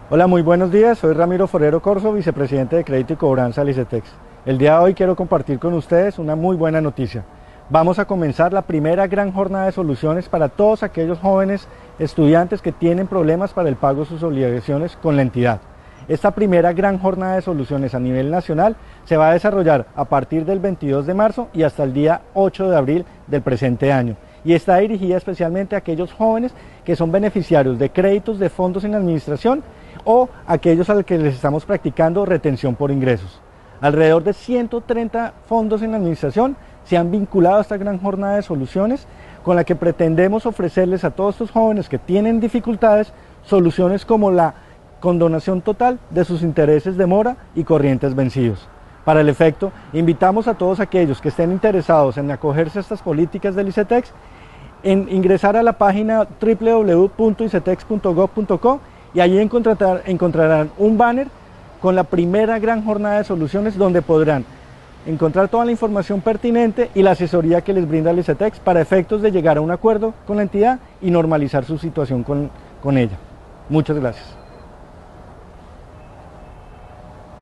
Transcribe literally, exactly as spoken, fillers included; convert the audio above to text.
Hola, muy buenos días. Soy Ramiro Forero Corso, vicepresidente de Crédito y Cobranza del ICETEX. El día de hoy quiero compartir con ustedes una muy buena noticia. Vamos a comenzar la primera gran jornada de soluciones para todos aquellos jóvenes estudiantes que tienen problemas para el pago de sus obligaciones con la entidad. Esta primera gran jornada de soluciones a nivel nacional se va a desarrollar a partir del veintidós de marzo y hasta el día ocho de abril del presente año. Y está dirigida especialmente a aquellos jóvenes que son beneficiarios de créditos de fondos en administración o aquellos a los que les estamos practicando retención por ingresos. Alrededor de ciento treinta fondos en administración se han vinculado a esta gran jornada de soluciones con la que pretendemos ofrecerles a todos estos jóvenes que tienen dificultades soluciones como la condonación total de sus intereses de mora y corrientes vencidos. Para el efecto, invitamos a todos aquellos que estén interesados en acogerse a estas políticas del ICETEX en ingresar a la página w w w punto icetex punto gob punto co y allí encontrar, encontrarán un banner con la primera gran jornada de soluciones donde podrán encontrar toda la información pertinente y la asesoría que les brinda el ICETEX para efectos de llegar a un acuerdo con la entidad y normalizar su situación con, con ella. Muchas gracias.